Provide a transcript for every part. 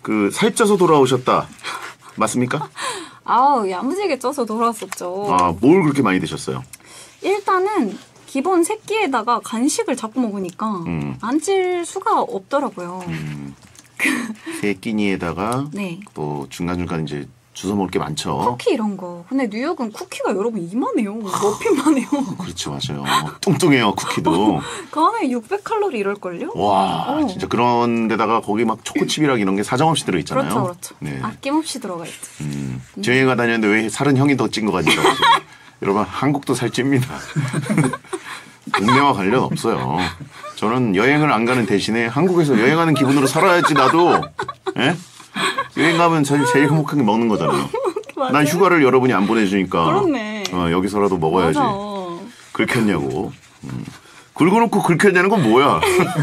그 살쪄서 돌아오셨다. 맞습니까? 아우, 야무지게 쪄서 돌아왔었죠. 아, 뭘 그렇게 많이 드셨어요? 일단은 기본 세 끼에다가 간식을 자꾸 먹으니까 안 찔 수가 없더라고요. 세 끼니에다가 네. 또 중간중간 이제 주워 먹을 게 많죠. 쿠키 이런 거. 근데 뉴욕은 쿠키가 여러분 이만해요. 머핀만 해요. 그렇죠, 맞아요. 뚱뚱해요, 쿠키도. 그 안에 600칼로리 이럴걸요? 와, 진짜 그런 데다가 거기 막 초코칩이랑 이런 게 사정없이 들어있잖아요. 그렇죠, 그렇죠. 네. 아낌없이 들어가 있죠. 저 여행가 다녔는데 왜 살은 형이 더 찐 거 같냐고. 여러분, 한국도 살찝니다. 동네와 관련 없어요. 저는 여행을 안 가는 대신에 한국에서 여행하는 기분으로 살아야지, 나도. 예? 여행 가면 사실 제일 행복한 게 먹는 거잖아요. 난 휴가를 여러분이 안 보내주니까. 그렇네. 여기서라도 먹어야지. 맞아. 긁혔냐고. 긁어놓고 긁혔냐는 건 뭐야?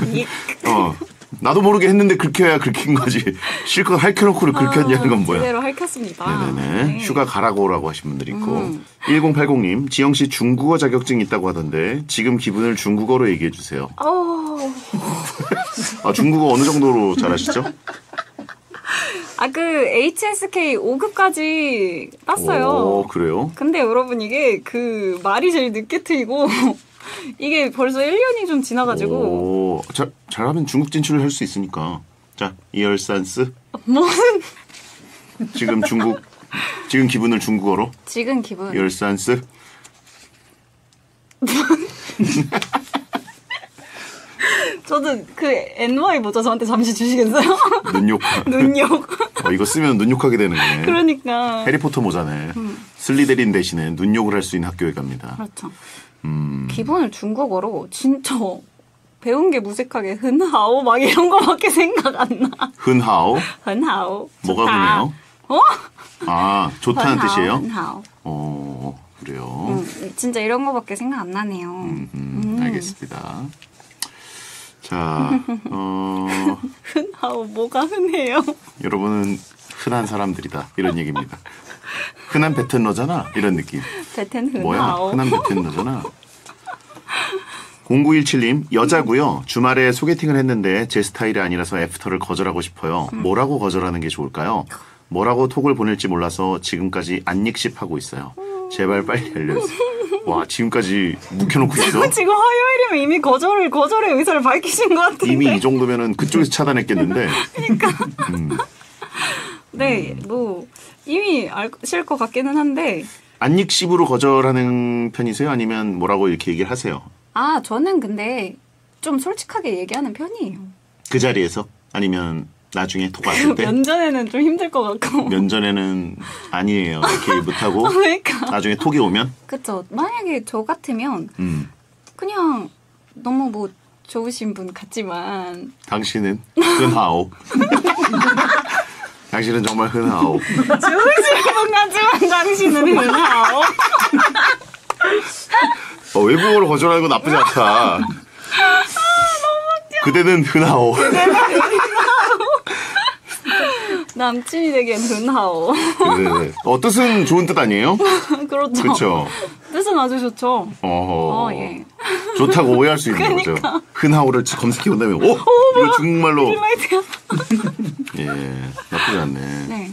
나도 모르게 했는데 긁혀야 긁힌 거지. 실컷 핥혀놓고 긁혔냐는 건 뭐야? 제대로 핥혔습니다. 네네네. 네. 휴가 가라고라고 하신 분들이 있고. 1080님, 지영씨 중국어 자격증 있다고 하던데 지금 기분을 중국어로 얘기해 주세요. 아, 중국어 어느 정도로 잘하시죠? 그 HSK 5급까지 땄어요. 오, 그래요? 근데 여러분 이게 그 말이 제일 늦게 트이고 이게 벌써 1년이 좀 지나가지고. 오, 잘하면 중국 진출을 할 수 있으니까. 자, 이얼산스. 무슨. 지금 기분을 중국어로. 지금 기분. 이얼산스. 저도 그 NY 모자 저한테 잠시 주시겠어요? 눈욕. 눈욕. 이거 쓰면 눈욕하게 되는 거네. 그러니까. 해리포터 모자네. 슬리데린 대신에 눈욕을 할 수 있는 학교에 갑니다. 그렇죠. 기본을 중국어로 진짜 배운 게 무색하게 흔하오 막 이런 거밖에 생각 안 나. 흔하오? 흔하오. 뭐가 좋다. 흔해요? 아, 좋다는 흔하오, 뜻이에요? 흔하오. 그래요. 진짜 이런 거밖에 생각 안 나네요. 알겠습니다. 자, 흔하오 뭐가 흔해요? 여러분은 흔한 사람들이다. 이런 얘기입니다. 흔한 베텐러잖아. 이런 느낌. 베텐 흔하오. 뭐야? 흔한 베텐러잖아. 0917님, 여자고요. 주말에 소개팅을 했는데 제 스타일이 아니라서 애프터를 거절하고 싶어요. 뭐라고 거절하는 게 좋을까요? 뭐라고 톡을 보낼지 몰라서 지금까지 안익십하고 있어요. 제발 빨리 알려주세요. 와, 지금까지 묵혀놓고 있어? 지금 화요일이면 이미 거절의 의사를 밝히신 것 같은데. 이미 이 정도면은 그쪽에서 차단했겠는데. 그러니까. 네, 뭐 이미 아실 것 같기는 한데. 안익십으로 거절하는 편이세요? 아니면 뭐라고 이렇게 얘기를 하세요? 저는 근데 좀 솔직하게 얘기하는 편이에요. 그 자리에서? 아니면 나중에 톡 왔을 때? 면전에는 좀 힘들 것 같고. 면전에는 아니에요. 이렇게 못하고. 그러니까. 나중에 톡이 오면? 그쵸. 만약에 저 같으면 그냥 너무 뭐 좋으신 분 같지만. 당신은 흔하오. 당신은 정말 흔하오. 좋으신 분 같지만 당신은 흔하오. 외국어로 거절하는 건 나쁘지 않다. 너무 웃겨. 그대는 흔하오. 남친이 되기엔 흔하오. 네. 뜻은 좋은 뜻 아니에요? 그렇죠. 그렇죠. 뜻은 아주 좋죠. 예. 좋다고 오해할 수 있는 거죠. 흔하오를 검색해 본다면, 이거 중국말로. 예, 나쁘지 않네. 네.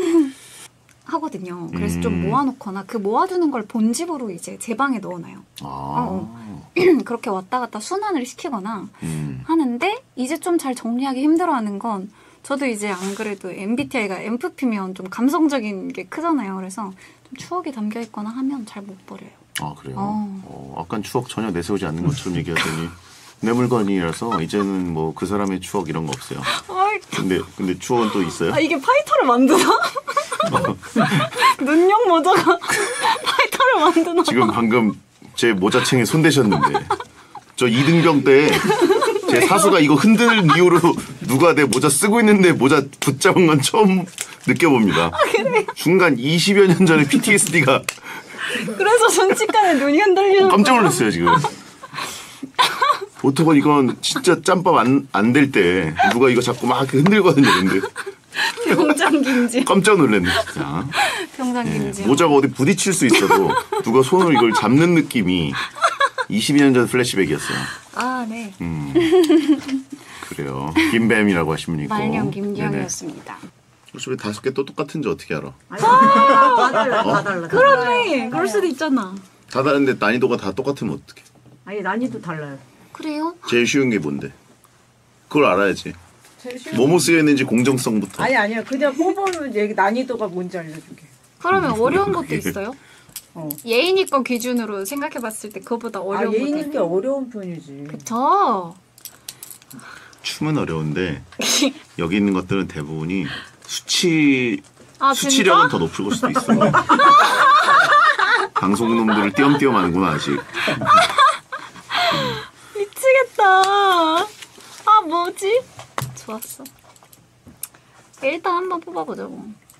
하거든요. 그래서 좀 모아놓거나 그 모아두는 걸 본집으로 이제 제 방에 넣어놔요. 그렇게 왔다 갔다 순환을 시키거나 하는데 이제 좀 잘 정리하기 힘들어하는 건 저도 이제 안 그래도 MBTI가 MFP면 좀 감성적인 게 크잖아요. 그래서 좀 추억이 담겨 있거나 하면 잘 못 버려요. 아, 그래요? 아까 추억 전혀 내세우지 않는 것처럼 얘기하더니 내 물건이라서 이제는 뭐 그 사람의 추억 이런 거 없어요. 근데 추억은 또 있어요? 이게 파이터를 만드나? 눈용 모자가 파이터를 만드나? 지금 방금 제 모자챙에 손대셨는데 저 이등병 때 제 사수가 이거 흔드는 이유로 누가 내 모자 쓰고 있는데 모자 붙잡은 건 처음 느껴봅니다. 그래요? 순간 20여 년 전에 PTSD가 그래서 순식간에 눈이 흔들리는 깜짝 놀랐어요 지금. 보통은 이건 진짜 짬밥 안 될 때 누가 이거 자꾸 막 흔들거든요. 근데 병장김지. 깜짝 놀랐네 진짜. 병장김지. 모자가 어디 부딪힐 수 있어도 누가 손으로 이걸 잡는 느낌이 22년 전 플래시백이었어요. 네. 그래요. 김뱀이라고 하시면 있고. 말년 김기영이었습니다. 혹시 왜 5개 또 똑같은지 어떻게 알아? 다 달라, 다 달라. 그러네. 그럴 수도 있잖아. 다 다른데 난이도가 다 똑같으면 어떡해? 아니 난이도 달라요. 그래요? 제일 쉬운 게 뭔데? 그걸 알아야지. 뭐뭐 쓰여 있는지 공정성부터. 아니야. 그냥 뽑으면 얘기 난이도가 뭔지 알려줄게. 그러면 어려운 것도 있어요? 예인이 거 기준으로 생각해봤을 때 그거보다 어려운 것도 예인이 게 어려운 편이지. 그쵸? 춤은 어려운데 여기 있는 것들은 대부분이 아, 수치력은 진짜? 더 높을 수도 있어. 방송놈들을 띄엄띄엄 하는구나 아직. 미치겠다. 아, 뭐지? 좋았어. 일단 한번 뽑아보자고.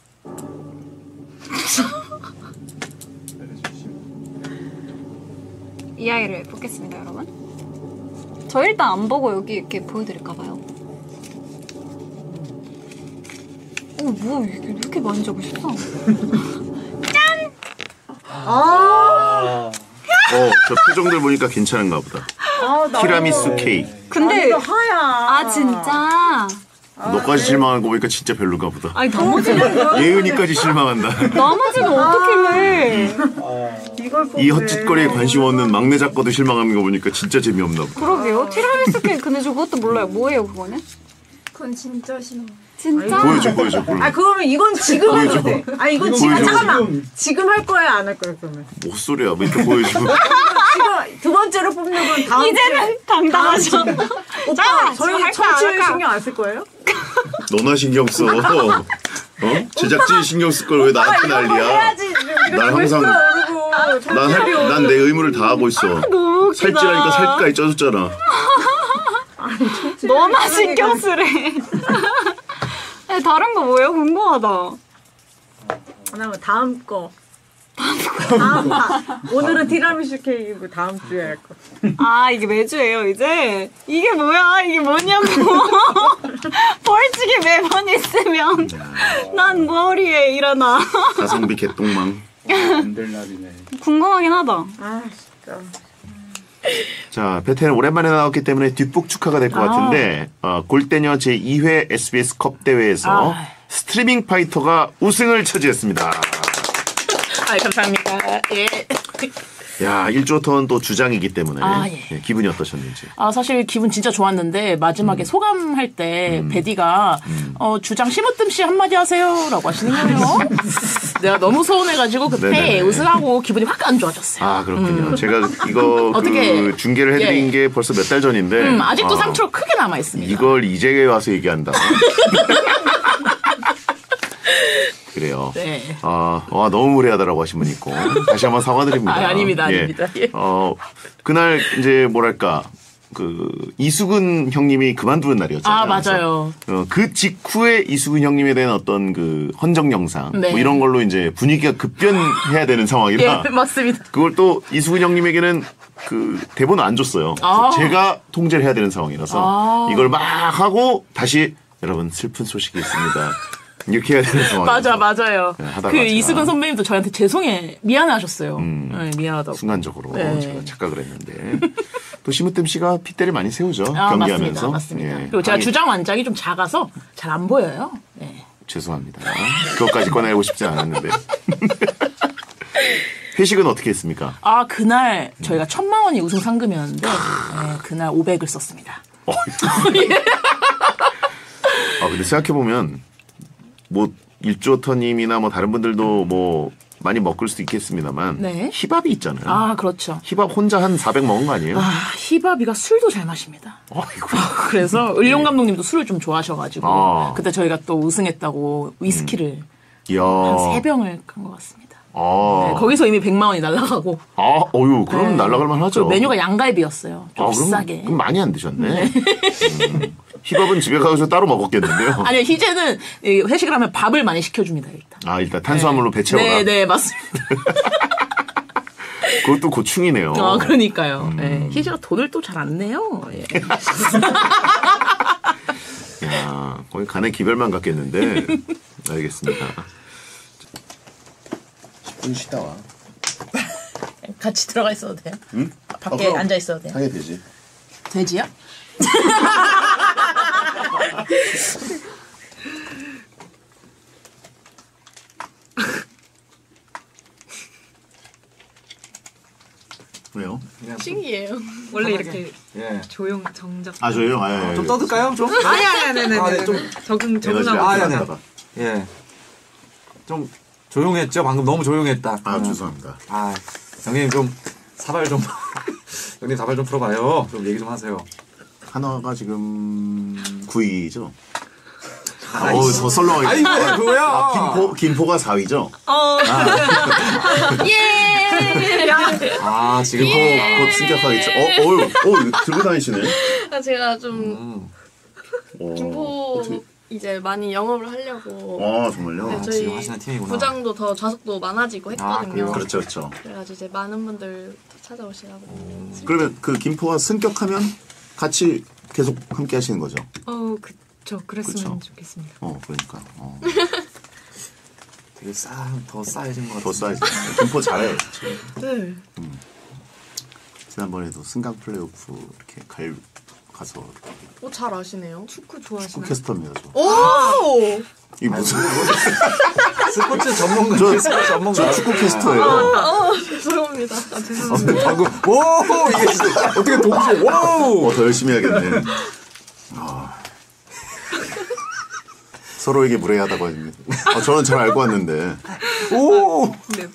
이 아이를 뽑겠습니다, 여러분. 저 일단 안 보고 여기 이렇게 보여드릴까봐요. 뭐, 이게 왜 이렇게 많이 적으셨어? 저 표정들 보니까 괜찮은가 보다. 티라미수 케이크. 근데, 하야. 아, 진짜? 너까지 실망한 거 보니까 진짜 별로가 보다. 아니, 나머지는, 예은이까지 실망한다. 나머지는 어떻게 해? 이걸 이 헛짓거리에 관심 없는 막내 작가도 실망하는 거 보니까 진짜 재미없나 보다. 그러게요. 티라미수 케이크. 근데 저 그것도 몰라요. 뭐예요, 그거는? 그건 진짜 싫어. 진짜? 보여줘. 아 그러면 이건 지금 해도 돼. 아 이건 지금 보여줘. 잠깐만. 지금 할 거야 안 할 거야 그러면. 뭐 소리야? 뭐 이렇게 보여줘. 지금 두 번째로 뽑는 건 다음 이제는 당당하죠. 오빠 저희 할까, 청취율 할까? 신경 안 쓸 거예요? 너나 신경 써. 제작진이 신경 쓸 걸 왜 나한테 난리야? 해야지. 난 항상 난 내 의무를 다 하고 있어. 너무 웃기다. 살찌라니까 살까지 쪄줬잖아. 너나 신경 쓰래. 아니, 다른 거 뭐예요? 궁금하다. 그다음에 다음 거. 다음 오늘은 티라미수 케이크고 다음 주에 할 거. 아, 이게 매주예요, 이제? 이게 뭐야? 이게 뭐냐고. 벌칙이 매번 있으면 난 머리에 일어나. 가성비 개똥망. 안 될 날이네. 궁금하긴 하다. 아 진짜. 자, 베테는 오랜만에 나왔기 때문에 뒷북 축하가 될 것 같은데 골대녀 제2회 SBS 컵 대회에서 스트리밍 파이터가 우승을 차지했습니다. 감사합니다. 예. 야, 1조턴 또 주장이기 때문에 예. 기분이 어떠셨는지. 사실 기분 진짜 좋았는데 마지막에 소감할 때 베디가 주장 심으뜸 씨 한마디 하세요라고 하시는 거예요. 내가 너무 서운해가지고 그때 네네네. 우승하고 기분이 확 안 좋아졌어요. 아, 그렇군요. 제가 이거 어떻게 중계를 해드린 게 벌써 몇 달 전인데 아직도 상처가 크게 남아 있습니다. 이걸 이제 와서 얘기한다. 그래요. 네. 너무 무례하다라고 하신 분 있고 다시 한번 사과드립니다. 아닙니다. 예. 아닙니다. 예. 그날 이제 뭐랄까 이수근 형님이 그만두는 날이었잖아요. 맞아요. 그래서, 그 직후에 이수근 형님에 대한 어떤 그 헌정 영상 네. 뭐 이런 걸로 이제 분위기가 급변해야 되는 상황이라 예, 맞습니다. 그걸 또 이수근 형님에게는 그 대본을 안 줬어요. 제가 통제를 해야 되는 상황이라서 이걸 막 하고 다시 여러분 슬픈 소식이 있습니다. 이렇게 해야 되는 상황이라서 맞아요. 네, 하다가 그 제가 이수근 선배님도 저한테 미안해하셨어요. 네, 미안하다고. 순간적으로 네. 제가 착각을 했는데 또 심으뜸 씨가 핏대를 많이 세우죠. 경기하면서. 맞습니다. 예. 그리고 제가 주장 완장이 좀 작아서 잘 안 보여요. 네. 죄송합니다. 그것까지 꺼내고 싶지 않았는데. 회식은 어떻게 했습니까? 그날 저희가 1,000만 원이 우승 상금이었는데 그날 500을 썼습니다. 근데 생각해보면 뭐 일조터님이나 뭐 다른 분들도 뭐 많이 먹을 수도 있겠습니다만 네. 히밥이 있잖아요. 그렇죠. 히밥 혼자 한 400 먹은 거 아니에요? 히바비가 술도 잘 마십니다. 아이고. 그래서 을룡 감독님도 술을 좀 좋아하셔가지고 네. 그때 저희가 또 우승했다고 위스키를 이야. 한 3병을 간 것 같습니다. 아. 네, 거기서 이미 100만 원이 날아가고. 어유, 그럼 날아갈 만하죠. 메뉴가 양갈비였어요. 좀 비싸게. 그럼 많이 안 드셨네. 힙합은 집에 가서 따로 먹었겠는데요. 아니요, 희재는 회식을 하면 밥을 많이 시켜줍니다, 일단. 일단 탄수화물로 배 채워라. 네, 맞습니다. 그것도 고충이네요. 그러니까요. 네, 희재가 돈을 또 잘 안 내요. 예. 야, 거기 간에 기별만 갔겠는데. 알겠습니다. 10분 쉬다 와. 같이 들어가 있어도 돼요? 응? 밖에 앉아 있어도 돼요? 하게 되지. 돼지야? 왜요? 신기해요. 원래 이렇게 예. 조용 정적. 아 저요? 아, 좀 떠들까요? 좀? 아니 네, 좀 적응하고. 아, 네, 네. 하다가. 예. 좀 조용했죠? 방금 너무 조용했다. 아 죄송합니다. 아, 형님 좀 사발 좀 형님 사발 좀 풀어봐요. 좀 얘기 좀 하세요. 한화가 지금 9위죠. 아이씨. 더 썰렁하게. 아니 왜 그거야? 김포가 4위죠. 예. 아 지금 곧 승격하겠죠. 들고 다니시네. 아, 제가 좀 김포 어떻게- 이제 많이 영업을 하려고. 아 정말요? 네, 지금 저희 하시는 팀이구나. 부장도 더 좌석도 많아지고 했거든요. 그래요? 그렇죠, 그렇죠. 그래가지고 이제 많은 분들 더 찾아오시라고. 그러면 그 김포가 승격하면 같이 계속 함께 하시는 거죠? 그쵸. 그랬으면 그쵸. 좋겠습니다. 그러니까. 되게 더 싸해진 것 같아. 더 쌓이죠. 김포 잘해요, 진짜. 네. 지난번에도 승강 플레이오프 이렇게 가서 잘 아시네요. 축구 좋아하시나요? 캐스터입니다, 저. 오! 이 무슨 스포츠 전문가. 저- 스포츠 전문가. 저 축구 캐스터예요. 죄송합니다. 방금 오 이게 진짜 어떻게 동시에 오. 더 열심히 해야겠네. 서로에게 무례하다고 합니다. 저는 잘 알고 왔는데. 오. 네.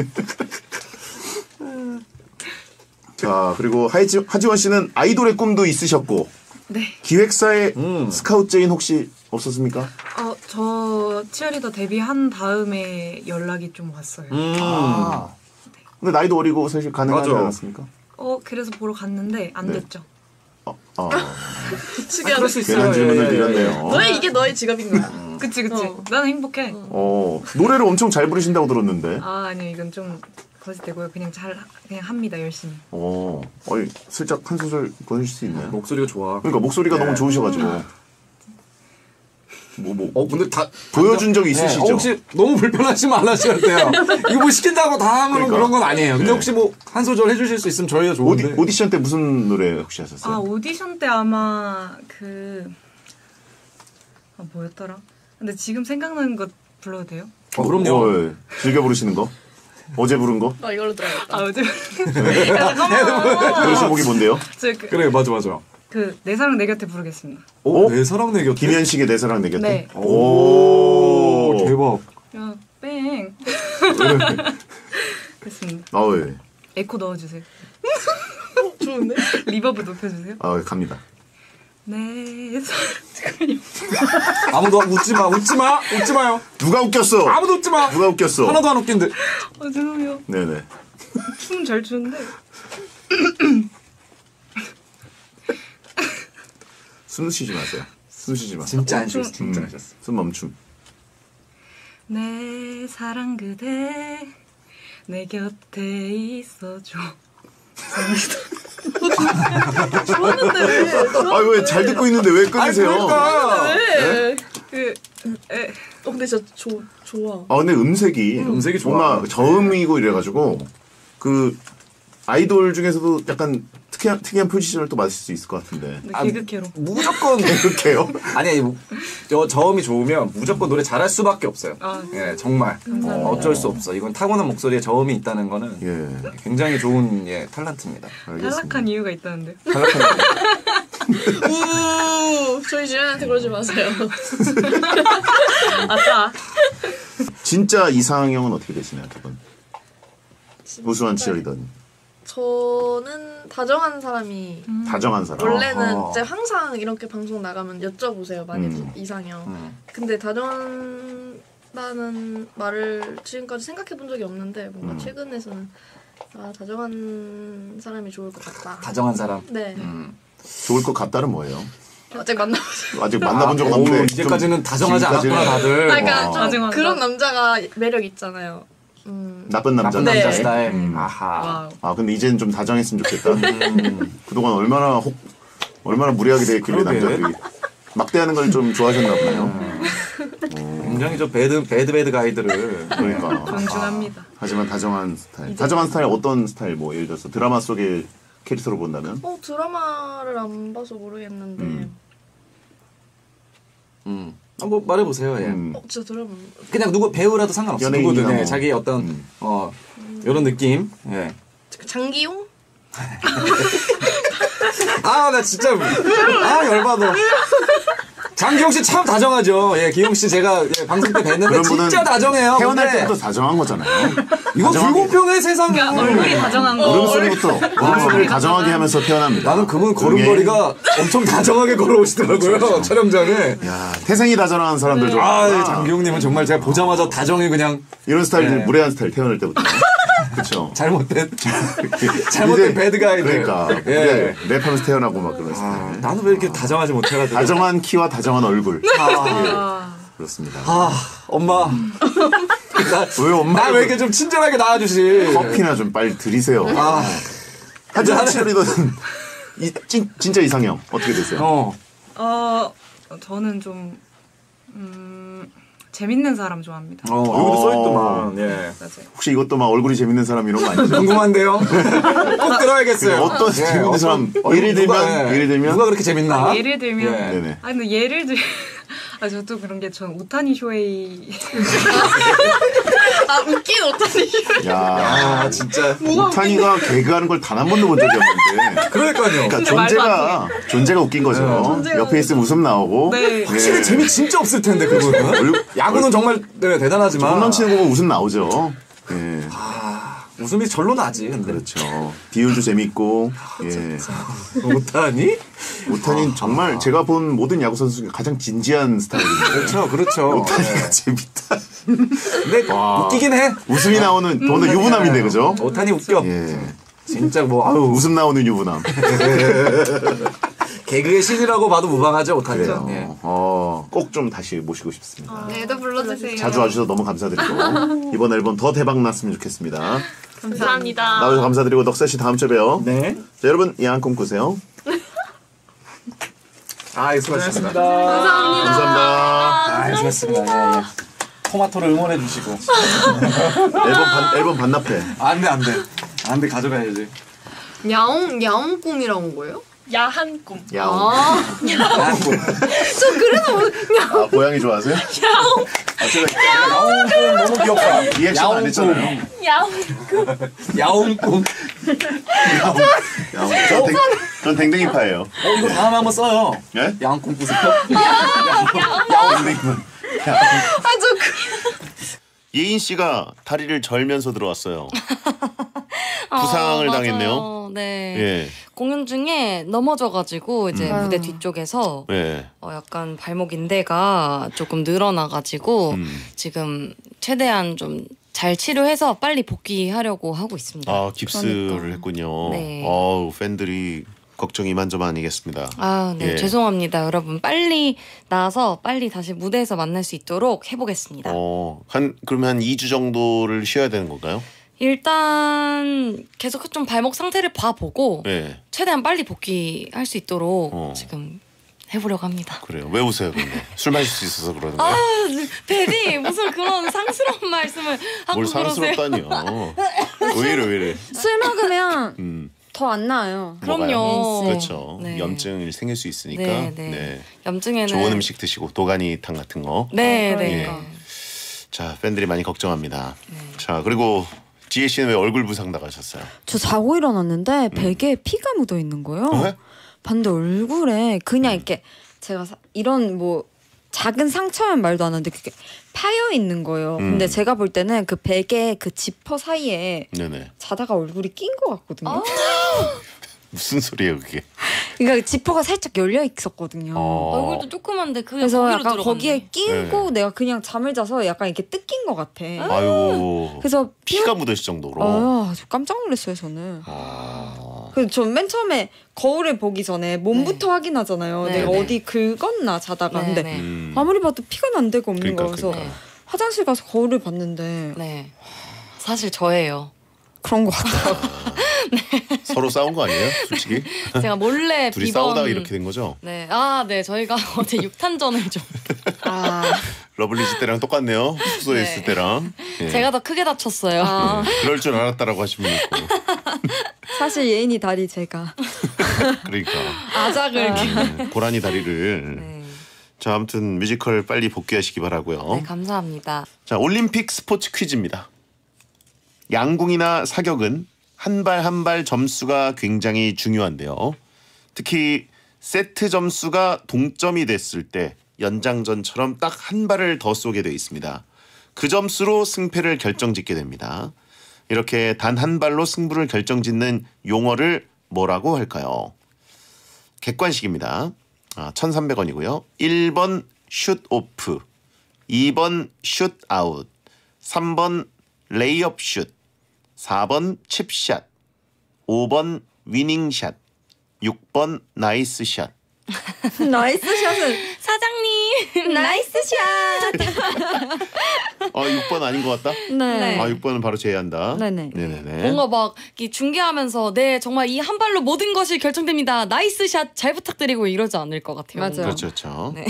자, 그리고 하지원 씨는 아이돌의 꿈도 있으셨고, 네. 기획사에 스카우트제인 혹시 없었습니까? 저 치어리더 데뷔한 다음에 연락이 좀 왔어요. 근데 나이도 어리고 사실 가능하지 맞아. 않았습니까? 그래서 보러 갔는데 안 네. 됐죠. 그럴 수 있어요. 괜한 질문을 예, 예, 드렸네요. 이게 너의 직업인 거야. 그치. 나는 행복해. 노래를 엄청 잘 부르신다고 들었는데. 아니요, 이건 좀 거짓되고요. 그냥 합니다, 열심히. 슬쩍 한 소절 보내실 수 있나요? 목소리가 좋아. 그러니까 목소리가 네. 너무 좋으셔가지고. 근데 다 보여준 적이 있으시죠? 혹시 너무 불편하시면 안 하셔도 돼요. 이거 뭐 시킨다고 다 하면 그러니까. 그런 건 아니에요. 근데 네. 혹시 뭐 한 소절 해주실 수 있으면 저희가 좋은데. 오디션 때 무슨 노래 혹시 하셨어요? 오디션 때 아마 뭐였더라? 근데 지금 생각나는 것 불러도 돼요? 그럼요. 예. 즐겨 부르시는 거? 어제 부른 거? 이걸로 들어야겠다. 어제 노래 제목이 뭔데요? 그래 맞아. 내 사랑 내 곁에 부르겠습니다. 내 사랑 내 곁에. 김현식의 내 사랑 내 곁에? 네. 오, 대박. 야, 뺑. 됐습니다. 예. 에코 넣어주세요. 좋은데? 리버브 높여주세요. 갑니다. 내 사랑. 아무도 웃지 마요. 누가 웃겼어? 아무도 웃지 마. 누가 웃겼어? 하나도 안 웃긴데. 죄송해요. 네네. 춤 잘 추는데. 숨 쉬지 마세요. 숨 쉬지 마. 진짜 안 쉬었어. 진짜 안 쉬었어. 숨 멈춤. 내 사랑 그대 내 곁에 있어줘. 좋았는데 왜? 왜 잘 듣고 있는데 왜 끊으세요? 그러니까. 근데 진짜 좋아. 근데 음색이 음색이 좋아. 뭔가 저음이고 이래가지고 그 아이돌 중에서도 약간 특이한 포지션을 또 맡을 수 있을 것 같은데. 개그캐로. 무조건 그렇게요? 아니 저음이 좋으면 무조건 노래 잘할 수밖에 없어요. 예, 정말 어쩔 수 없어. 이건 타고난 목소리에 저음이 있다는 거는 예. 굉장히 좋은 탤런트입니다. 탈락한 이유가 있다는데요. 저희 주연한테 그러지 마세요. 아싸. 진짜 이상형은 어떻게 되시나요, 두 분? 우수한 치어리더님. 저는 다정한 사람이 다정한 사람. 원래는 이제 항상 이렇게 방송 나가면 여쭤보세요 많이 이상형. 근데 다정하다는 말을 지금까지 생각해 본 적이 없는데 뭔가 최근에서는 다정한 사람이 좋을 것 같다. 다정한 사람. 네. 좋을 것 같다는 뭐예요? 아직 만나보죠. 아직 만나본 적은 없는데. 이제까지는 다정하지 않았구나 다들. 그러니까 좀 다정하다. 그런 남자가 매력 있잖아요. 나쁜 남자. 나쁜 네. 남자 스타일. 아하. 와우. 근데 이제는 좀 다정했으면 좋겠다. 그동안 얼마나 무리하게 대했길래 그러게. 남자들이 막대하는 걸 좀 좋아하셨나 보네요. 굉장히 저 배드 가이드를. 그러니까. 존중합니다. 하지만 다정한 스타일. 다정한 스타일 어떤 스타일? 뭐 예를 들어서 드라마 속의 캐릭터로 본다면? 드라마를 안 봐서 모르겠는데 뭐 말해보세요. 예. 진짜 들어보면 그냥 누구 배우라도 상관없어. 연예인이나 누구든 예, 뭐. 자기 어떤 이런 느낌. 예. 장기용? 아 나 진짜 열받아. 장기용 씨 참 다정하죠. 예, 기용 씨 제가 방송 때 뵀는데 그런 분은 진짜 다정해요. 태어날 근데 때부터 다정한 거잖아요. 이거 불공평해 세상에. 얼굴이 다정한 거. 울음소리부터 다정하게 하면서 태어납니다. 나는 그분 걸음걸이가 엄청 다정하게 걸어오시더라고요. 촬영장에. 야, 태생이 다정한 사람들 좀. 장기용님은 정말 제가 보자마자 다정히 그냥 이런 스타일, 네. 무례한 스타일 태어날 때부터. 그렇죠. 잘못된 이제 배드가이들. 그러니까 예. 랩하면서 태어나고 막 그런 스타일. 나는 왜 이렇게 다정하지 못해가지고. 다정한 키와 다정한 얼굴. 예. 그렇습니다. 엄마. 왜 엄마? 나 왜 이렇게 좀 친절하게 나와주시. 커피나 좀 빨리 드리세요. 하지만 치어리더는 진짜 이상형 어떻게 되세요? 저는 좀 재밌는 사람 좋아합니다. 여기도 써있더만. 예. 맞아요. 혹시 이것도 막 얼굴이 재밌는 사람 이런 거 아니죠? 궁금한데요? 꼭 들어야겠어요. 어떤 재밌는 사람? 예를 들면 누가 그렇게 재밌나? 예를 들면 예. 네네. 근데 예를 들 저도 그런 게 전 오타니 쇼헤이 웃긴 오타니. 야, 진짜. 오타니가 개그하는 걸 단 한 번도 본 적이 없는데. 그러니까요. 그러니까 존재가 웃긴 거죠. 옆에 있으면 웃음 나오고. 네. 확실히 재미 진짜 없을 텐데 그분은. 야구는 정말 대단하지만. 홈런 치는 거 보면 웃음 나오죠. 예. 웃음이 절로 나지. 근데. 그렇죠. 비율도 재밌고. 예. 오타니? 오타니 정말 제가 본 모든 야구 선수 중에 가장 진지한 스타일입니다. 그렇죠. 오타니가 재밌다. 근데 웃기긴 해. 웃음이 나오는 더는 유부남인데 그죠? 오타니 웃겨. 예. 진짜 뭐 웃음 나오는 유부남. 개그의 신이라고 봐도 무방하죠 오타니는. 그래요. 예. 꼭 좀 다시 모시고 싶습니다. 네, 또 불러주세요. 자주 와주셔서 너무 감사드리고 이번 앨범 더 대박 났으면 좋겠습니다. 감사합니다. 나와주셔서 감사드리고 넉살 씨 다음 주에 봬요. 네. 자, 여러분 야한 꿈 꾸세요. 수고하셨습니다. 감사합니다. 수고하셨습니다. 예. 토마토를 응원해 주시고. 앨범 반납해. 안 돼 가져가야지. 야옹 꿈이라고 온 거예요? 야한 꿈. 야옹. 저 그래서 고양이 좋아하세요? 야옹. 야옹꿈 너무 귀엽다. 리액션 안 했잖아요. 야옹꿈. 전 댕댕이파예요. 이거 다음에 한번 써요. 예? 야옹꿈 꾸세요. 댕댕이파. 예인 씨가 다리를 절면서 들어왔어요. 부상을 당했네요. 네. 예. 공연 중에 넘어져가지고 이제 무대 뒤쪽에서 예. 약간 발목 인대가 조금 늘어나가지고 지금 최대한 좀 잘 치료해서 빨리 복귀하려고 하고 있습니다. 아, 깁스를 그러니까. 했군요. 네. 팬들이 걱정이 이만저만 아니겠습니다. 네. 예. 죄송합니다. 여러분 빨리 나와서 빨리 다시 무대에서 만날 수 있도록 해보겠습니다. 그러면 한 2주 정도를 쉬어야 되는 건가요? 일단 계속 좀 발목 상태를 봐보고 네. 최대한 빨리 복귀할 수 있도록 지금 해보려고 합니다. 그래요. 왜 웃어요, 근데? 술 마실 수 있어서 그러는 거예요? 베디 무슨 그런 상스러운 말씀을 하고 뭘 그러세요? 상스럽다니요. 왜 이래. 술 먹으면 더 안 나아요. 그럼요. 그렇죠. 네. 염증이 생길 수 있으니까. 네. 염증에는 좋은 음식 드시고 도가니탕 같은 거. 네. 예. 자, 팬들이 많이 걱정합니다. 자, 그리고 지혜 씨는 왜 얼굴 부상 나가셨어요? 저 자고 일어났는데 베개에 피가 묻어 있는 거예요. 왜? 반대 얼굴에 그냥 이렇게 제가 이런 뭐 작은 상처면 말도 안 하는데 그게 파여 있는 거예요. 근데 제가 볼 때는 그 베개 그 지퍼 사이에 네네. 자다가 얼굴이 낀 것 같거든요. 무슨 소리예요, 그게? 그러니까 지퍼가 살짝 열려 있었거든요. 얼굴도 조그만데 그래서 거기로 약간 들어갔네. 거기에 끼고 네. 내가 그냥 잠을 자서 약간 이렇게 뜯긴 것 같아. 아이고. 그래서 피가 묻으실 정도로. 저 깜짝 놀랐어요 저는. 아. 그래서 전 맨 처음에 거울을 보기 전에 몸부터 확인하잖아요. 네. 내가 네. 어디 긁었나 자다가. 근데 네. 아무리 봐도 피가 난 데가 없는 그러니까, 거예요. 그래서 그러니까. 화장실 가서 거울을 봤는데 네. 사실 저예요. 그런 것 같아요. 서로 싸운 거 아니에요? 솔직히? 제가 몰래 둘이 비번 싸우다가 이렇게 된 거죠? 네. 네. 저희가 어제 6탄전을 좀 러블리즈 때랑 똑같네요. 숙소에 네. 있을 때랑. 예. 제가 더 크게 다쳤어요. 그럴 줄 알았다라고 하신 분 있고. 사실 예인이 다리 제가 그러니까. 아작을 고라니 다리를. 네. 자, 아무튼 뮤지컬 빨리 복귀하시기 바라고요. 네, 감사합니다. 자, 올림픽 스포츠 퀴즈입니다. 양궁이나 사격은 한 발 한 발 점수가 굉장히 중요한데요. 특히 세트 점수가 동점이 됐을 때 연장전처럼 딱 한 발을 더 쏘게 되어 있습니다. 그 점수로 승패를 결정짓게 됩니다. 이렇게 단 한 발로 승부를 결정짓는 용어를 뭐라고 할까요? 객관식입니다. 1,300원이고요. 1번 슛 오프, 2번 슛 아웃, 3번 레이업 슛, 4번 칩샷, 5번 위닝샷, 6번 나이스 샷. 나이스 샷은 사장님, 나이스 샷. 6번 아닌 것 같다? 네. 6번은 바로 제외한다. 네네. 네네네. 뭔가 막 이 중계하면서 네 정말 이 한 발로 모든 것이 결정됩니다. 나이스 샷 잘 부탁드리고 이러지 않을 것 같아요. 맞아요. 그렇죠, 그렇죠. 네.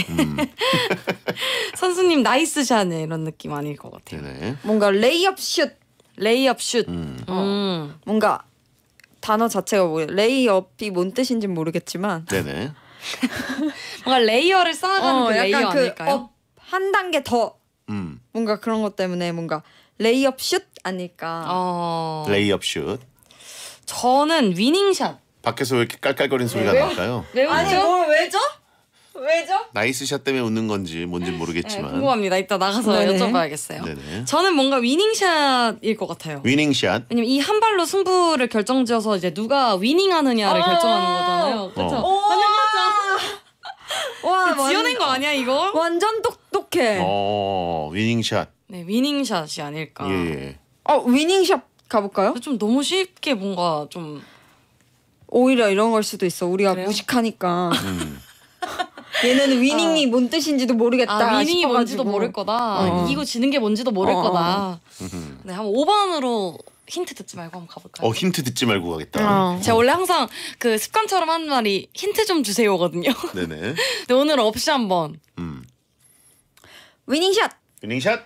선수님 나이스 샷네 이런 느낌 아닐 것 같아요. 네네. 뭔가 레이업 슛. 레이업 슛. 뭔가 단어 자체가 뭐예요? 레이업이 뭔 뜻인지 모르겠지만 네네. 뭔가 레이어를 쌓아가는 그 레이어 약간 아닐까요? 한 단계 더 음. 뭔가 그런 것 때문에 뭔가 레이업 슛 아닐까. 레이업 슛. 저는 위닝샷. 밖에서 왜 이렇게 깔깔거리는 소리가 날까요? 왜 웃죠? 왜죠? 왜죠? 나이스 샷 때문에 웃는 건지 뭔지 네, 모르겠지만. 궁금합니다. 이따 나가서 네네. 여쭤봐야겠어요. 네네. 저는 뭔가 위닝샷일 것 같아요. 위닝 샷. 왜냐면 이 한 발로 승부를 결정지어서 이제 누가 위닝하느냐를 결정하는 거잖아요. 그렇죠? 와, 지어낸 거 아니야 이거? 완전 똑똑해. 위닝 샷. 네, 위닝샷이 아닐까. 예. 위닝샷 가볼까요? 좀 너무 쉽게 뭔가 좀 오히려 이런 걸 수도 있어. 우리가 그래요? 무식하니까. 얘네는 위닝이 뭔 뜻인지도 모르겠다. 위닝이 싶어가지고. 뭔지도 모를 거다. 이기고 지는 게 뭔지도 모를 거다. 네, 한번 5번으로 힌트 듣지 말고 한번 가볼까요? 힌트 듣지 말고 가겠다. 제가 원래 항상 그 습관처럼 하는 말이 힌트 좀 주세요거든요. 네네. 근데 오늘 없이 한번. 위닝샷. 위닝 샷.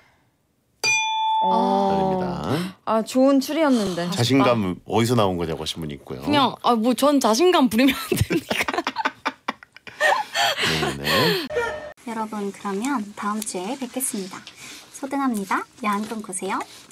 아닙니다. 좋은 추리였는데. 자신감 어디서 나온 거냐고 하신 분이 있고요. 그냥 뭐 전 자신감 부리면 안 됩니까? 네네. 여러분 그러면 다음 주에 뵙겠습니다. 소등합니다. 야한 꿈 꾸세요.